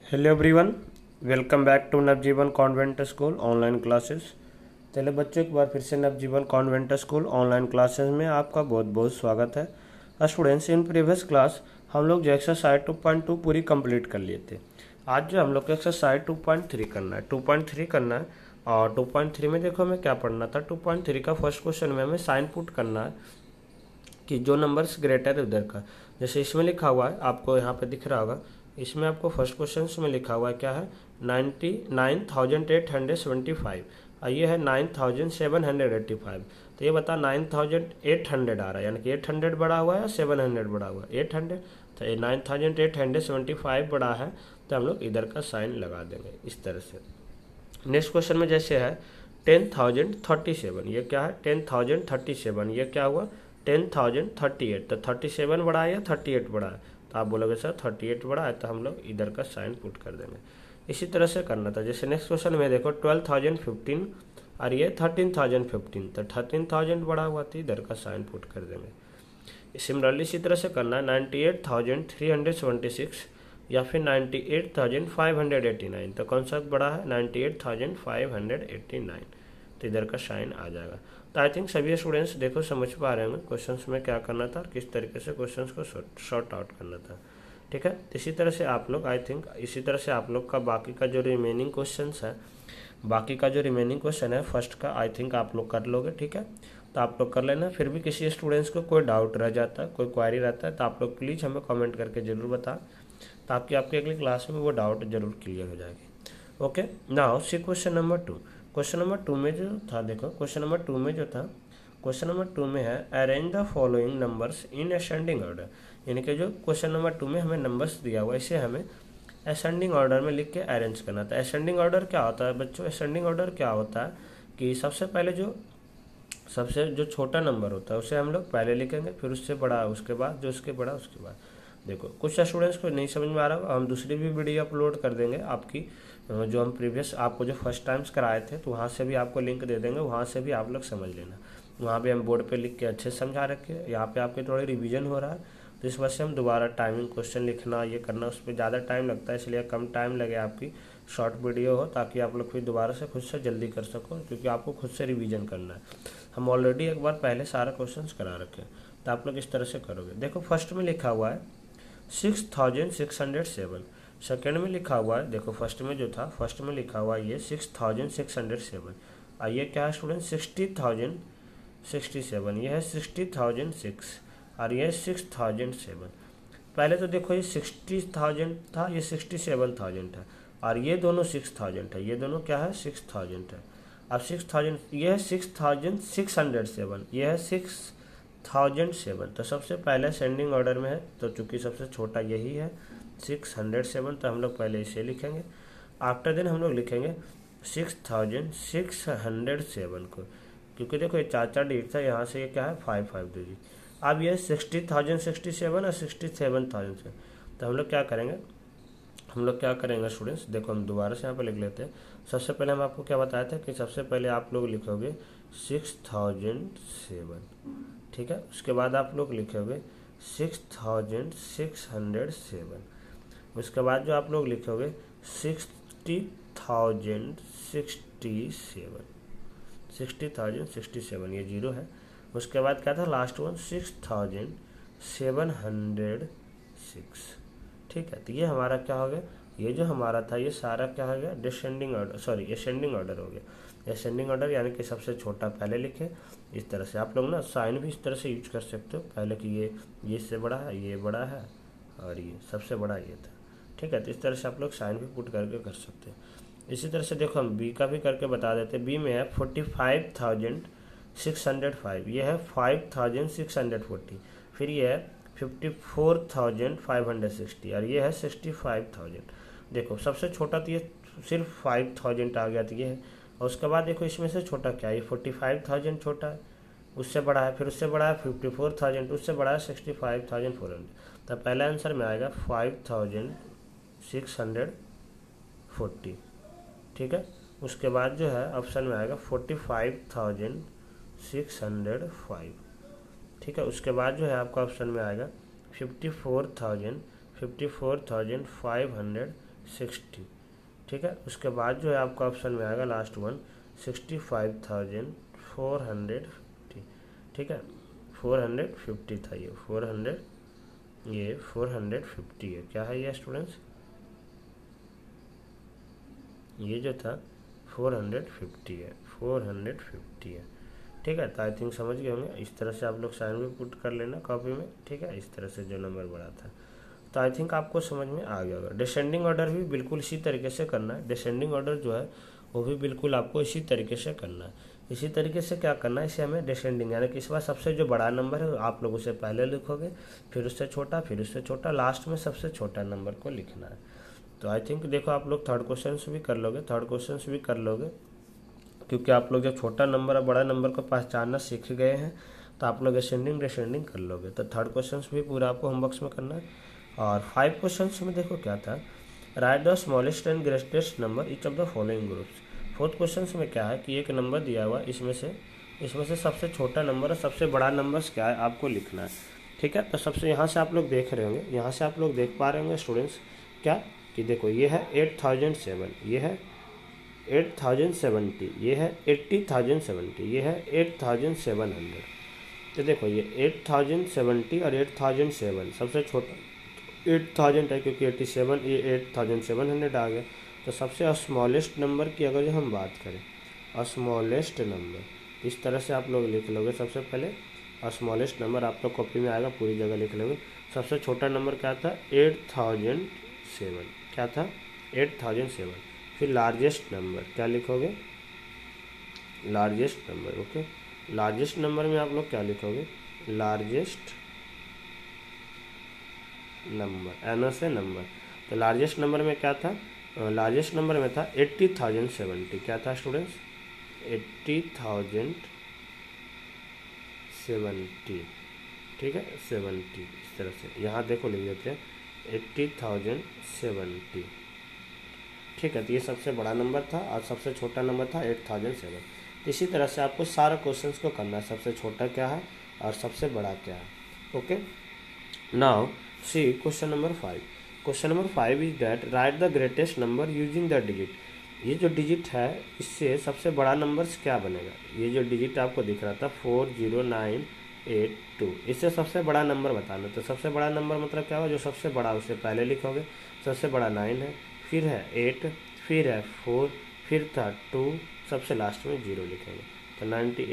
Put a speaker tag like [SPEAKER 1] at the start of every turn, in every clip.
[SPEAKER 1] Hello everyone, welcome back to Navjeevan convent school online classes. चलिए बच्चों, एक बार फिर से Navjeevan convent school online classes में आपका बहुत बहुत स्वागत है। स्टूडेंट्स, इन प्रीवियस क्लास हम लोग जो एक्सरसाइज 2.2 पूरी कंप्लीट कर लिए थे। आज जो हम लोग को एक्सरसाइज 2.3 करना है, 2.3 करना है। और 2.3 में देखो हमें क्या पढ़ना था। 2.3 का फर्स्ट क्वेश्चन में हमें साइन पुट करना है कि जो नंबर्स ग्रेटर है उधर का। जैसे इसमें लिखा हुआ है, आपको यहाँ पे दिख रहा होगा, इसमें आपको फर्स्ट क्वेश्चन में लिखा हुआ है क्या है, 99,875 और ये है 9,785। तो ये बता 9,800 आ रहा है, यानी कि 800 बड़ा हुआ है या 700 बड़ा हुआ है, 800। तो ये 9,875 बड़ा है, तो हम लोग इधर का साइन लगा देंगे इस तरह से। नेक्स्ट क्वेश्चन में जैसे है 10,037, ये क्या है 10,037, ये क्या हुआ 10,038। तो 37 बड़ा है या 38 बड़ा है, तो आप बोलोगे सर 38 बड़ा है, तो हम लोग इधर का साइन पुट कर देंगे। इसी तरह से करना था। जैसे नेक्स्ट क्वेश्चन में देखो 12,015 और ये 13,015, तो 13,000 बड़ा हुआ, तो इधर का साइन पुट कर देंगे। सिमिलरली इसी तरह से करना है 98,376 या फिर 98,589, तो कौन सा बड़ा है 98,589, तो इधर का साइन आ जाएगा। तो आई थिंक सभी स्टूडेंट्स देखो समझ पा रहे होंगे क्वेश्चंस में क्या करना था और किस तरीके से क्वेश्चंस को शॉर्ट आउट करना था। ठीक है, इसी तरह से आप लोग इसी तरह से आप लोग का बाकी का जो रिमेनिंग क्वेश्चन है फर्स्ट का आई थिंक आप लोग कर लोगे। ठीक है, तो आप लोग कर लेना। फिर भी किसी स्टूडेंट्स को कोई डाउट रह जाता है, कोई क्वारी रहता है, तो आप लोग प्लीज़ हमें कमेंट करके ज़रूर बता, ताकि आपकी अगली क्लास में वो डाउट जरूर क्लियर हो जाएगी। Okay, now see question number 2। Question number 2 में जो था, देखो क्वेश्चन नंबर 2 में जो था, क्वेश्चन नंबर 2 में है arrange the following numbers in ascending order. यानी कि जो क्वेश्चन नंबर 2 में हमें नंबर्स दिया हुआ है, इसे हमें असेंडिंग ऑर्डर में लिख के अरेंज करना था। असेंडिंग ऑर्डर क्या होता है बच्चों? असेंडिंग ऑर्डर क्या होता है कि सबसे पहले सबसे जो छोटा नंबर होता है उसे हम लोग पहले लिखेंगे, फिर उससे बड़ा, उसके बाद जो उसके बड़ा, उसके बाद। देखो कुछ स्टूडेंट्स को नहीं समझ में आ रहा होगा, हम दूसरी भी वीडियो अपलोड कर देंगे आपकी, जो हम प्रीवियस आपको जो फर्स्ट टाइम्स कराए थे, तो वहाँ से भी आपको लिंक दे देंगे, वहाँ से भी आप लोग समझ लेना। वहाँ भी हम बोर्ड पे लिख के अच्छे से समझा रखे हैं। यहाँ पे आपके थोड़ी रिवीजन हो रहा है, तो इस वजह से हम दोबारा टाइमिंग क्वेश्चन लिखना ये करना, उस पर ज़्यादा टाइम लगता है, इसलिए कम टाइम लगे आपकी शॉर्ट वीडियो हो, ताकि आप लोग फिर दोबारा से खुद से जल्दी कर सको, क्योंकि आपको खुद से रिवीजन करना है। हम ऑलरेडी एक बार पहले सारा क्वेश्चन करा रखे हैं, तो आप लोग इस तरह से करोगे। देखो फर्स्ट में लिखा हुआ है 6,607। सेकेंड में लिखा हुआ है, देखो फर्स्ट में जो था, फर्स्ट में लिखा हुआ है ये 6,607 और ये क्या है स्टूडेंट 60,067, ये है 60,006 और ये 6,007। पहले तो देखो ये 60,000 था, ये 67,000 था, और ये दोनों 6,000 है, ये दोनों क्या है 6,000 है। अब 6,000, ये है 6,607, ये है 6,007, तो सबसे पहले सेंडिंग ऑर्डर में है, तो चूंकि सबसे छोटा यही है 607, तो हम लोग पहले इसे लिखेंगे। आफ्टर देन हम लोग लिखेंगे 6,607 को, क्योंकि देखो ये 4 डिजिट था, यहाँ से ये क्या है 5 डिजिट। अब ये 60,067 और 67,000, तो हम लोग क्या करेंगे स्टूडेंट्स, देखो हम दोबारा से यहाँ पर लिख लेते हैं। सबसे पहले हम आपको क्या बताया था कि सबसे पहले आप लोग लिखोगे 6,007, ठीक है, उसके बाद आप लोग लिखोगे 6,607, उसके बाद जो आप लोग लिखोगे 60,067, ये जीरो है। उसके बाद क्या था लास्ट वन 6,706, ठीक है। तो ये हमारा क्या हो गया, ये जो हमारा था ये सारा क्या हो गया descending order, sorry ascending order हो गया। असेंडिंग ऑर्डर यानी कि सबसे छोटा पहले लिखे। इस तरह से आप लोग ना साइन भी इस तरह से यूज कर सकते हो, पहले कि ये इससे बड़ा है, ये बड़ा है, और ये सबसे बड़ा ये था, ठीक है। तो इस तरह से आप लोग साइन भी पुट करके कर सकते हैं। इसी तरह से देखो हम बी का भी करके बता देते हैं। बी में है 45,605, ये है 5,640, फिर ये है 54,560 और ये है 65,000। देखो सबसे छोटा तो ये सिर्फ 5,000 आ गया, तो ये है। और उसके बाद देखो इसमें से छोटा क्या है, ये 45,000 छोटा है, उससे बड़ा है, फिर उससे बड़ा है 54,000, उससे बड़ा है 65,400। तो पहला आंसर में आएगा 5,640, ठीक है। उसके बाद जो है ऑप्शन में आएगा 45,605, ठीक है। उसके बाद जो है आपका ऑप्शन में आएगा 54,560, 60, ठीक है। उसके बाद जो है आपका ऑप्शन में आएगा लास्ट वन 65,450, ठीक है। 450 था ये 450 है। क्या है ये स्टूडेंट्स, ये जो था 450 है, 450 है, ठीक है। तो आई थिंक समझ गए होंगे। इस तरह से आप लोग साइन भी पुट कर लेना कॉपी में, ठीक है। इस तरह से जो नंबर बढ़ा था, तो आई थिंक आपको समझ में आ गया होगा। डिसेंडिंग ऑर्डर भी बिल्कुल इसी तरीके से करना है। डिसेंडिंग ऑर्डर जो है वो भी बिल्कुल आपको इसी तरीके से करना है। इसी तरीके से क्या करना है, इसे हमें डिसेंडिंग, यानी कि इस बार सबसे जो बड़ा नंबर है आप लोग उसे पहले लिखोगे, फिर उससे छोटा, फिर उससे छोटा, लास्ट में सबसे छोटा नंबर को लिखना है। तो आई थिंक देखो आप लोग थर्ड क्वेश्चन भी कर लोगे, क्योंकि आप लोग जब छोटा नंबर और बड़ा नंबर को पहचानना सीख गए हैं तो आप लोग असेंडिंग डिसेंडिंग कर लोगे। तो थर्ड क्वेश्चन भी पूरा आपको होमवर्क में करना है। और 5 क्वेश्चन में देखो क्या था, write the smallest and greatest number each of the following groups. 4th question में क्या है कि एक नंबर दिया हुआ, इसमें से सबसे छोटा नंबर और सबसे बड़ा नंबर क्या है आपको लिखना है, ठीक है। तो सबसे यहाँ से आप लोग देख रहे होंगे, यहाँ से आप लोग देख पा रहे होंगे स्टूडेंट्स क्या कि देखो ये है 8007, ये है 8070, ये है 80,070, ये है 8700। तो देखो ये 8070 और 8007 सबसे छोटा 8000 है, क्योंकि 87 ये 8700 आ गया। तो सबसे स्मॉलेस्ट नंबर की अगर जो हम बात करें, स्मॉलेस्ट नंबर इस तरह से आप लोग लिख लोगे। सबसे पहले स्मॉलेस्ट नंबर आप लोग कॉपी में आएगा, पूरी जगह लिख लोगे। सबसे छोटा नंबर क्या था 8007, क्या था 8007। फिर लार्जेस्ट नंबर क्या लिखोगे, largest number, okay. Largest number में आप लोग क्या लिखोगे, लार्जेस्ट नंबर, एन से नंबर। तो लार्जेस्ट नंबर में क्या था, लार्जेस्ट नंबर में था 80,070, क्या था स्टूडेंट्स 80,070, ठीक है 70। इस तरह से यहाँ देखो लिख देते हैं 80,070, ठीक है। तो ये सबसे बड़ा नंबर था और सबसे छोटा नंबर था 8007। इसी तरह से आपको सारा क्वेश्चंस को करना है, सबसे छोटा क्या है और सबसे बड़ा क्या है, okay. Now see question number 5। Question number 5 is that write the greatest number using the digit. ये जो डिजिट है इससे सबसे बड़ा नंबर क्या बनेगा, ये जो डिजिट आपको दिख रहा था 40982, इससे सबसे बड़ा नंबर बताना। तो सबसे बड़ा नंबर मतलब क्या होगा, जो सबसे बड़ा उसे पहले लिखोगे। सबसे बड़ा 9 है, फिर है 8, फिर है 4, फिर था 2, सबसे लास्ट में 0 लिखेंगे। तो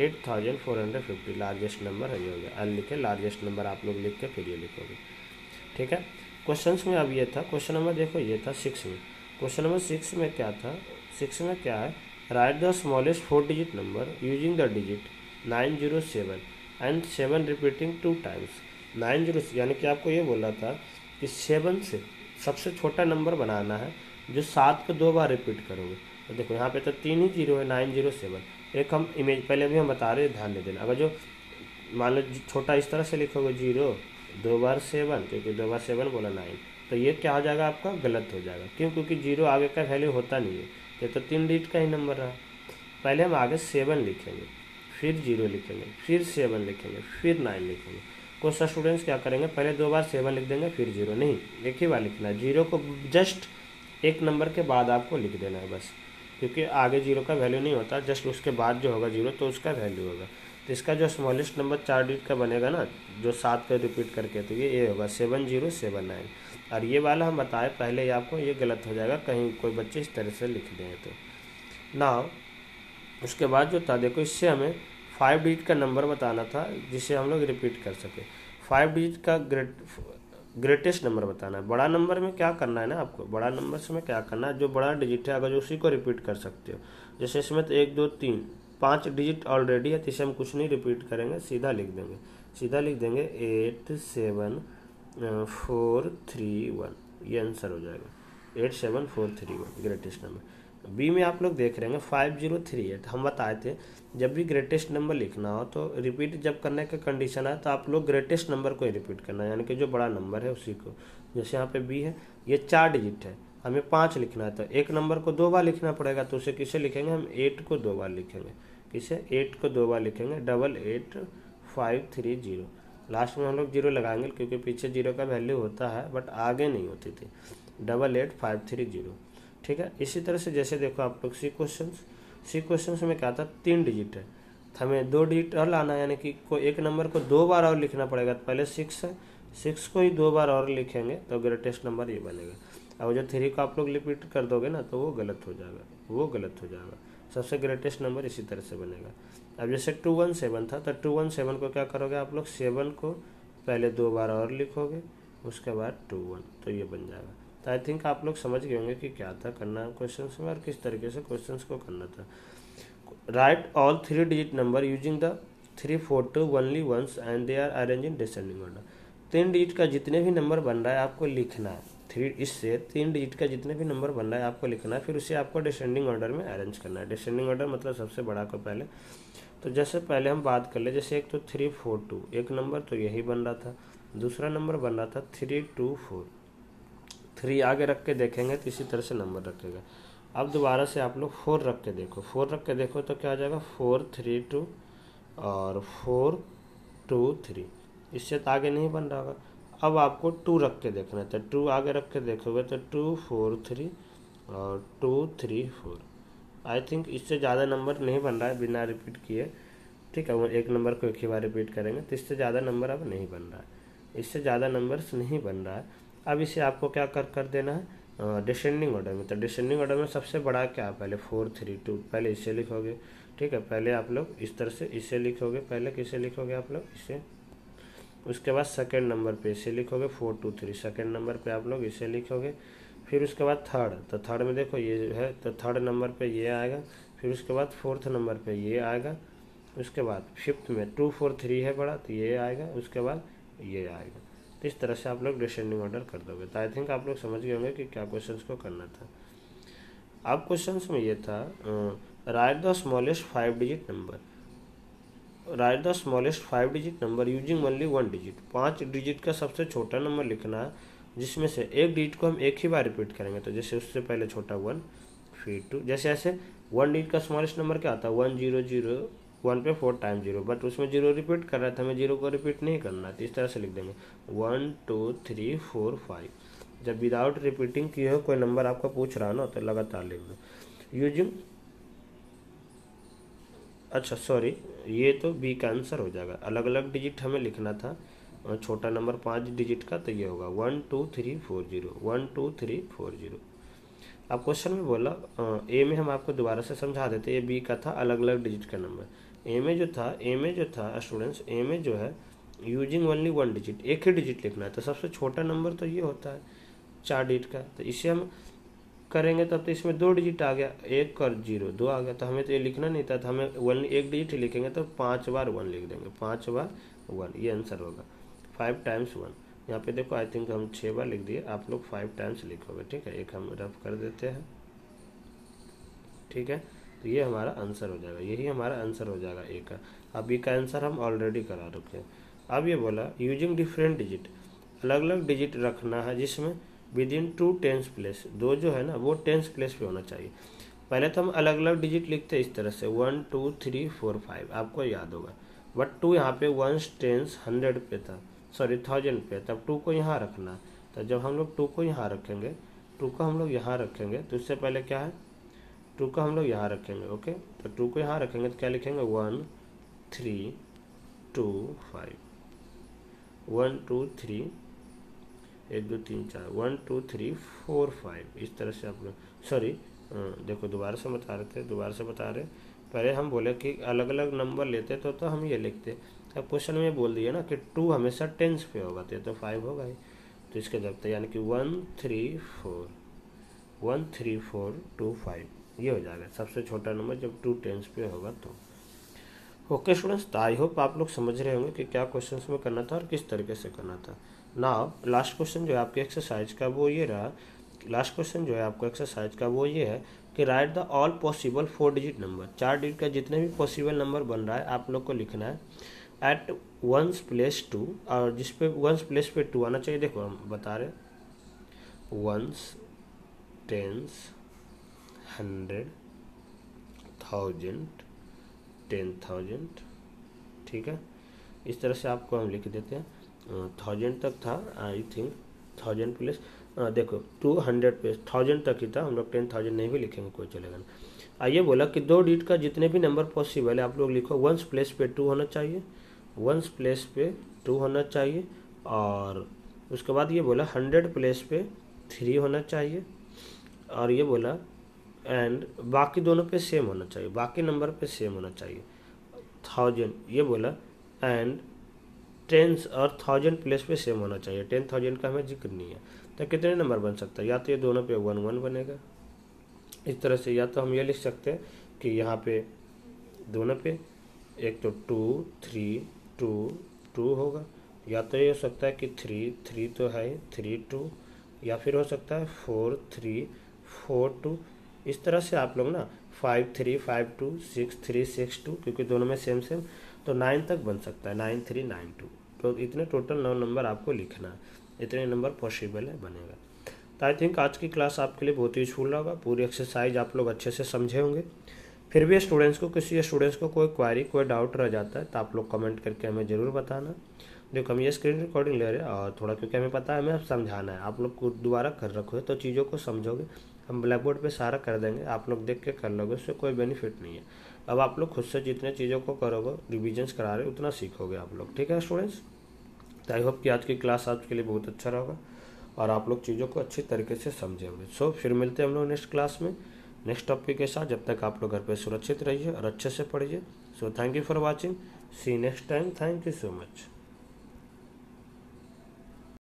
[SPEAKER 1] 98,450 लार्जेस्ट नंबर है, ये हो गया। एल लिखे लार्जेस्ट नंबर आप लोग लिख के फिर ये लिखोगे, ठीक है। क्वेश्चन में अब ये था, क्वेश्चन नंबर देखो ये था 6 में। क्वेश्चन नंबर 6 में क्या था, 6 में क्या है, write the smallest 4 digit number using the digit 907 and 7 repeating 2 times. 90 यानी कि आपको ये बोला था कि 7 से सबसे छोटा नंबर बनाना है जो 7 को 2 बार रिपीट करोगे। तो देखो यहाँ पे तो 3 ही 0 है, 907। एक हम इमेज पहले भी हम बता रहे हैं, ध्यान दे देना। अगर जो मान लो छोटा इस तरह से लिखोगे 0 2 बार 7, क्योंकि 2 बार 7 बोला 9, तो ये क्या हो जाएगा आपका गलत हो जाएगा। क्यों, क्योंकि 0 आगे का वैल्यू होता नहीं है, ये तो 3 डिजिट का ही नंबर रहा। पहले हम आगे 7 लिखेंगे, फिर 0 लिखेंगे, फिर 7 लिखेंगे, फिर 9 लिखेंगे। कुछ स्टूडेंट्स क्या करेंगे, पहले 2 बार 7 लिख देंगे, फिर 0 नहीं, एक ही बार लिखना है। 0 को जस्ट एक नंबर के बाद आपको लिख देना है बस, क्योंकि आगे 0 का वैल्यू नहीं होता, जस्ट उसके बाद जो होगा 0 तो उसका वैल्यू होगा। तो इसका जो स्मॉलेस्ट नंबर 4 डिजिट का बनेगा ना, जो 7 का रिपीट करके, तो ये होगा 7079। और ये वाला हम बताए पहले ही आपको, ये गलत हो जाएगा कहीं कोई बच्चे इस तरह से लिख दें तो ना। उसके बाद जो था देखो, इससे हमें 5 डिजिट का नंबर बताना था जिसे हम लोग रिपीट कर सके। 5 डिजिट का ग्रेटेस्ट नंबर बताना है। बड़ा नंबर में क्या करना है ना आपको, बड़ा नंबर से में क्या करना है, जो बड़ा डिजिट है अगर उसी को रिपीट कर सकते हो। जैसे इसमें तो 1 2 3 5 डिजिट ऑलरेडी है, तो इसे हम कुछ नहीं रिपीट करेंगे, सीधा लिख देंगे। 87431, ये आंसर हो जाएगा 87431 ग्रेटेस्ट नंबर। बी में आप लोग देख रहे हैं 5038। हम बताए थे जब भी ग्रेटेस्ट नंबर लिखना हो तो रिपीट जब करने का कंडीशन है तो आप लोग ग्रेटेस्ट नंबर को ही रिपीट करना है, यानी कि जो बड़ा नंबर है उसी को। जैसे यहाँ पे बी है, ये 4 डिजिट है, हमें 5 लिखना है, तो एक नंबर को 2 बार लिखना पड़ेगा। तो उसे किसे लिखेंगे हम, 8 को 2 बार लिखेंगे। किसे, 8 को 2 बार लिखेंगे, 88530। लास्ट में हम लोग 0 लगाएंगे, क्योंकि पीछे 0 का वैल्यू होता है बट आगे नहीं होती थी। 8850। ठीक है, इसी तरह से जैसे देखो आप लोग सी क्वेश्चन में क्या था, 3 डिजिट है, तो हमें 2 डिजिट और लाना है, यानी कि कोई एक नंबर को 2 बार और लिखना पड़ेगा। तो पहले 6 है, 6 को ही 2 बार और लिखेंगे तो ग्रेटेस्ट नंबर ये बनेगा। और जो 3 को आप लोग रिपीट कर दोगे ना तो वो गलत हो जाएगा, सबसे ग्रेटेस्ट नंबर इसी तरह से बनेगा। अब जैसे 217 था, तो 217 को क्या करोगे आप लोग, 7 को पहले 2 बार और लिखोगे, उसके बाद 21, तो ये बन जाएगा। तो आई थिंक आप लोग समझ गए होंगे कि क्या था करना क्वेश्चन में और किस तरीके से क्वेश्चन को करना था। Write all 3 digit number using the 3, 4, 2 only once and they are arrange in descending order. 3 digit का जितने भी नंबर बन रहा है आपको लिखना है, 3 डिजिट का जितने भी नंबर बन रहा है आपको लिखना है, फिर उसे आपको डिसेंडिंग ऑर्डर में अरेंज करना है। डिसेंडिंग ऑर्डर मतलब सबसे बड़ा को पहले। तो जैसे पहले हम बात कर ले, जैसे एक तो 342 एक नंबर तो यही बन रहा था, दूसरा नंबर बन रहा था 324, 3 आगे रख के देखेंगे तो इसी तरह से नंबर रखेगा। अब दोबारा से आप लोग 4 रख के देखो, 4 रख के देखो तो क्या आ जाएगा, 432 और 423, इससे तो आगे नहीं बन रहा होगा। अब आपको 2 रख के देखना है, तो 2 आगे रख के देखोगे तो 243 और 234। आई थिंक इससे ज़्यादा नंबर नहीं बन रहा है बिना रिपीट किए। ठीक है, वो एक नंबर को एक ही बार रिपीट करेंगे तो इससे ज़्यादा नंबर अब नहीं बन रहा है, इससे ज़्यादा नंबर्स नहीं बन रहा है। अब इसे आपको क्या कर देना है, डिसेंडिंग ऑर्डर में। तो डिसेंडिंग ऑर्डर में सबसे बड़ा क्या है, पहले 432 पहले इसे लिखोगे। ठीक है, पहले आप लोग इस तरह से इसे लिखोगे, पहले किसे लिखोगे आप लोग, इसे। उसके बाद सेकेंड नंबर पे इसे लिखोगे 423, सेकेंड नंबर पे आप लोग इसे लिखोगे। फिर उसके बाद थर्ड, तो थर्ड में देखो ये है, तो थर्ड नंबर पे ये आएगा। फिर उसके बाद फोर्थ नंबर पे ये आएगा। उसके बाद फिफ्थ में 243 है बड़ा, तो ये आएगा। उसके बाद ये आएगा। तो इस तरह से आप लोग डिसेंडिंग ऑर्डर कर दोगे। तो आई थिंक आप लोग समझ गए होंगे कि क्या क्वेश्चन को करना था। अब क्वेश्चन में ये था, write the smallest 5 digit number, write the smallest 5 digit number using only 1 digit. 5 digit का सबसे छोटा नंबर लिखना है, जिसमें से एक डिजिट को हम एक ही बार रिपीट करेंगे। तो जैसे उससे पहले छोटा 1 फिर 2, जैसे ऐसे 1 डिजिट का स्मॉलेस्ट नंबर क्या आता है, 100, 1 पे 4 टाइम 0, बट उसमें 0 रिपीट कर रहा था, हमें 0 को रिपीट नहीं करना है, तो इस तरह से लिख देंगे 1 2 3 4 5। जब विदाउट रिपीटिंग किए हो कोई नंबर आपको पूछ रहा है ना, तो लगातार लिख दो यूजिंग। अच्छा सॉरी, ये तो बी का आंसर हो जाएगा। अलग अलग डिजिट हमें लिखना था, छोटा नंबर 5 डिजिट का, तो ये होगा 1 2 3 4 0, 1 2 3 4 0। अब क्वेश्चन में बोला, ए में हम आपको दोबारा से समझा देते, ये बी का था अलग अलग डिजिट का नंबर। ए में जो था स्टूडेंट्स, ए में जो है यूजिंग ओनली 1 डिजिट, एक ही डिजिट लिखना है। तो सबसे छोटा नंबर तो ये होता है 4 डिजिट का, तो इसे हम करेंगे तब तो इसमें 2 डिजिट आ गया, 1 और 0 2 आ गया। तो हमें तो ये लिखना नहीं था, तो हमें 1 एक डिजिट ही लिखेंगे, तो 5 बार 1 लिख देंगे, 5 बार 1, ये आंसर होगा 5 टाइम्स 1। यहाँ पे देखो आई थिंक हम 6 बार लिख दिए, आप लोग 5 टाइम्स लिखोगे। ठीक है, एक हम रफ कर देते हैं। ठीक है, तो ये हमारा आंसर हो जाएगा, यही हमारा आंसर हो जाएगा ए का। अब बी का आंसर हम ऑलरेडी करा रखे हैं। अब ये बोला यूजिंग डिफरेंट डिजिट, अलग अलग डिजिट रखना है जिसमें विद इन 2 टेंस प्लेस, 2 जो है ना वो टेंस प्लेस पे होना चाहिए। पहले तो हम अलग अलग डिजिट लिखते हैं इस तरह से 1 2 3 4 5, आपको याद होगा। बट 2 यहाँ पे वंस टेंस 100 पे था, सॉरी 1000 पे, तब 2 को यहाँ रखना। तो जब हम लोग 2 को यहाँ रखेंगे, 2 को हम लोग यहाँ रखेंगे, तो उससे पहले क्या है, 2 को हम लोग यहाँ रखेंगे। ओके, तो 2 को यहाँ रखेंगे तो क्या लिखेंगे 1 3 2 5, 1 2 3 1 2 3 4, 1 2 3 4 5, इस तरह से आप लोग, सॉरी देखो दोबारा से बता रहे, पहले हम बोले कि अलग अलग नंबर लेते तो हम ये लिखते। अब क्वेश्चन में बोल दिए ना कि 2 हमेशा टेंस पे होगा, तो 5 होगा ही, तो इसके जब यानी कि 1 3 4 2 5, ये हो जाएगा सबसे छोटा नंबर जब 2 टेंस पे होगा तो। ओके स्टूडेंट्स, तो आई होप आप लोग समझ रहे होंगे कि क्या क्वेश्चन में करना था और किस तरीके से करना था। नाउ लास्ट क्वेश्चन जो है आपके एक्सरसाइज का वो ये रहा, लास्ट क्वेश्चन जो है आपको एक्सरसाइज का वो ये है कि write the all possible 4 digit number, 4 digit का जितने भी पॉसिबल नंबर बन रहा है आप लोग को लिखना है एट 1 प्लेस 2, और जिस पे 1 प्लेस पे 2 आना चाहिए। देखो हम बता रहे 1 10 100 1000 10,000, ठीक है, इस तरह से आपको हम लिख देते हैं। 1000 तक था आई थिंक, 1000 प्लस देखो 200 पे 1000 तक ही था, हम लोग 10,000 नहीं भी लिखेंगे कोई चलेगा ना। आइए बोला कि 2 डिजिट का जितने भी नंबर पॉसिबल है आप लोग लिखो, वंस प्लेस पे 2 होना चाहिए, वंस प्लेस पे 2 होना चाहिए। और उसके बाद ये बोला 100 प्लेस पे 3 होना चाहिए। और ये बोला एंड बाकी दोनों पे सेम होना चाहिए, बाकी नंबर पे सेम होना चाहिए। 1000 ये बोला एंड 10 और 1000 प्लेस पे सेम होना चाहिए, 10,000 का हमें जिक्र नहीं है। तो कितने नंबर बन सकता है, या तो ये दोनों पे 1 1 बनेगा इस तरह से, या तो हम ये लिख सकते हैं कि यहाँ पे दोनों पे एक तो 2 3 2 2 होगा, या तो ये हो सकता है कि 3 3 तो है 3 2, या फिर हो सकता है 4 3 4 2। इस तरह से आप लोग ना 5 3 5 2 6 3 6 2, क्योंकि दोनों में सेम सेम, तो 9 तक बन सकता है 9 3 9 2। तो इतने टोटल 9 नंबर आपको लिखना है, इतने नंबर पॉसिबल है बनेगा। तो आई थिंक आज की क्लास आपके लिए बहुत यूजफुल होगा, पूरी एक्सरसाइज आप लोग अच्छे से समझे होंगे। फिर भी स्टूडेंट्स को किसी स्टूडेंट्स को कोई क्वारी कोई डाउट रह जाता है तो आप लोग कमेंट करके हमें ज़रूर बताना। देखो हम ये स्क्रीन रिकॉर्डिंग ले रहे हैं और थोड़ा क्योंकि हमें पता है हमें समझाना है, आप लोग को दोबारा कर रखो है तो चीज़ों को समझोगे। हम ब्लैक बोर्ड पर सारा कर देंगे, आप लोग देख के कर लोगे, उससे कोई बेनिफिट नहीं है। अब आप लोग खुद से जितने चीज़ों को करोगे रिविजन्स करा रहे उतना सीखोगे आप लोग, ठीक है स्टूडेंट्स। तो आई होप कि आज की क्लास आपके लिए बहुत अच्छा रहेगा और आप लोग चीज़ों को अच्छी तरीके से समझेंगे। सो फिर मिलते हैं हम लोग नेक्स्ट क्लास में नेक्स्ट टॉपिक के साथ। जब तक आप लोग घर पे सुरक्षित रहिए और अच्छे से पढ़िए। So thank you for watching, see next time, thank you so much.